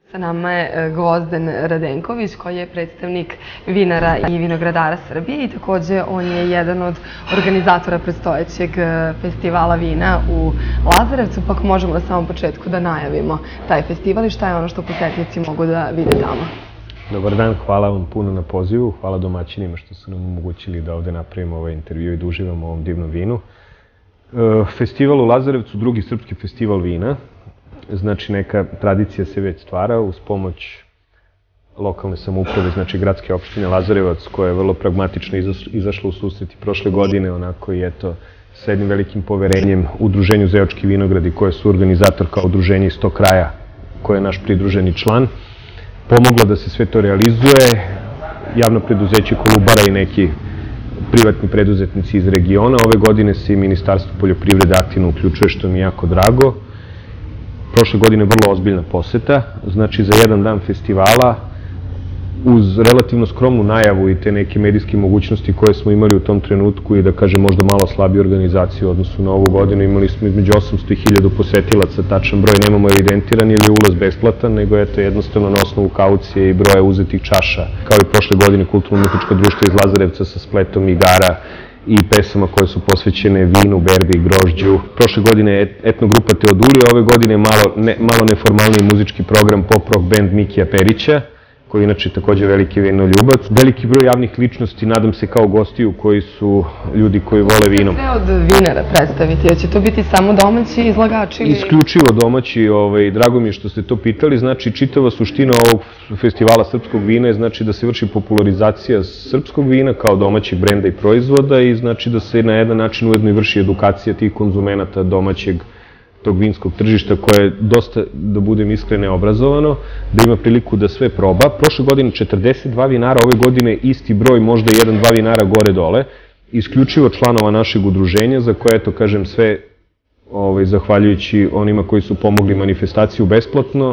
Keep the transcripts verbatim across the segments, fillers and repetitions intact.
Sa nama je Gvozden Radenković, koji je predstavnik vinara i vinogradara Srbije i takođe on je jedan od organizatora predstojećeg festivala vina u Lazarevcu, pa ako možemo na samom početku da najavimo taj festival i šta je ono što posetioci mogu da vide tamo. Dobar dan, hvala vam puno na pozivu, hvala domaćinima što su nam omogućili da ovde napravimo ovaj intervju i da uživamo u ovom divnom vinu. Festival u Lazarevcu, drugi srpski festival vina. Znači, neka tradicija se već stvara uz pomoć lokalne samouprave, znači gradske opštine Lazarevac, koja je vrlo pragmatično izašla u susret i prošle godine, onako i eto, sa jednim velikim poverenjem Udruženju Zeočki vinogradi, koje su organizator kao udruženje iz tog kraja, koje je naš pridruženi član, pomogla da se sve to realizuje. Javno preduzeće Kolubara i neki privatni preduzetnici iz regiona. Ove godine se i Ministarstvo poljoprivrede aktivno uključuje, što mi je jako drago. Prošle godine vrlo ozbiljna poseta, znači za jedan dan festivala, uz relativno skromnu najavu i te neke medijske mogućnosti koje smo imali u tom trenutku i da kažem možda malo slabiju organizaciju u odnosu na ovu godinu, imali smo između osamsto i hiljadu posetilaca, tačan broj nemamo evidentiran ili je ulaz besplatan, nego eto jednostavno na osnovu kaucije i broja uzetih čaša, kao i prošle godine Kulturno-umetničko društvo iz Lazarevca sa spletom igara i pesama koje su posvećene vinu, berbi i grožđu. Prošle godine je etnogrupa Teodulije, ove godine malo neformalniji muzički program pop-rock band Mikija Perića, koji je inače takođe veliki vinoljubac. Veliki broj javnih ličnosti, nadam se kao gostiju, koji su ljudi koji vole vino. Sve od vinara predstaviti, će to biti samo domaći izlagači? Isključivo domaći, drago mi je što ste to pitali, znači čitava suština ovog festivala srpskog vina je znači da se vrši popularizacija srpskog vina kao domaćeg brenda i proizvoda i znači da se na jedan način ujedno i vrši edukacija tih konzumenata domaćeg tog vinskog tržišta koje je dosta, da budem iskren, neobrazovano, da ima priliku da sve proba. Prošle godine četrdeset dva vinara, ove godine isti broj, možda jedan, dva vinara gore-dole, isključivo članova našeg udruženja, za koje, eto, kažem, sve zahvaljujući onima koji su pomogli manifestaciju besplatno.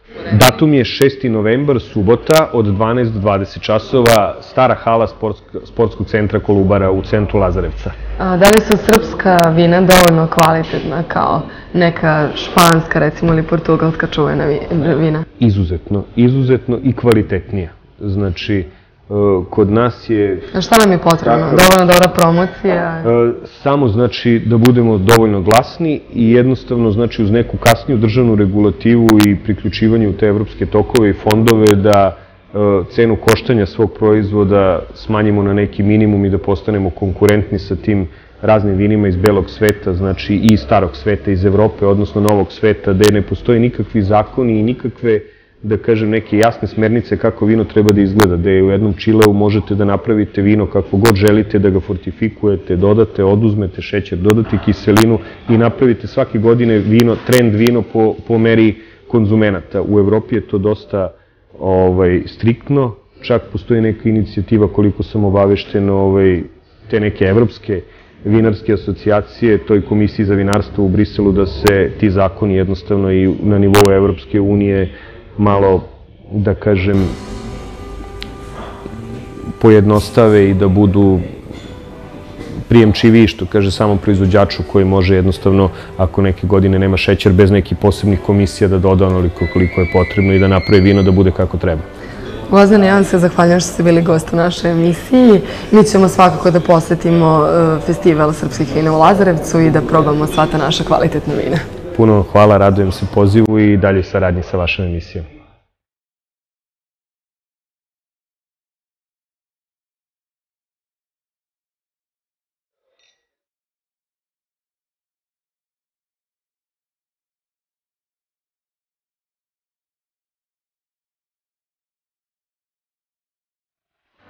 Datum je šesti novembar, subota, od dvanaest do dvadeset časova, stara hala sportskog centra Kolubara u centru Lazarevca. Da li su srpska vina dovoljno kvalitetna kao neka španska, recimo, ili portugalska čuvena vina? Izuzetno, izuzetno i kvalitetnija. Znači, kod nas je... A šta nam je potrebno? Dovoljno dobra promocija? Samo znači da budemo dovoljno glasni i jednostavno znači uz neku kasniju državnu regulativu i priključivanje u te evropske tokove i fondove da cenu koštanja svog proizvoda smanjimo na neki minimum i da postanemo konkurentni sa tim raznim vinima iz belog sveta, znači i starog sveta iz Evrope, odnosno novog sveta, gde ne postoji nikakvi zakoni i nikakve, da kažem, neke jasne smernice kako vino treba da izgleda, gde u jednom čileu možete da napravite vino kako god želite, da ga fortifikujete, dodate, oduzmete šećer, dodate kiselinu i napravite svake godine vino, trend vino po meri konzumenata. U Evropi je to dosta striktno, čak postoji neka inicijativa, koliko sam obavešten, te neke evropske vinarske asocijacije, toj komisiji za vinarstvo u Briselu, da se ti zakoni jednostavno i na nivou Evropske unije malo, da kažem, pojednostave i da budu prijemčiviji, što kaže samom proizvođaču koji može jednostavno, ako neke godine nema šećer, bez nekih posebnih komisija da doda onoliko koliko je potrebno i da napravi vino da bude kako treba. Gvozden, ja vam se zahvaljujem što ste bili gost u našoj emisiji. Mi ćemo svakako da posetimo festival srpskih vina u Lazarevcu i da probamo sva ta naša kvalitetna vina. Puno hvala, radujem se pozivu i dalje saradnji sa vašom emisijom.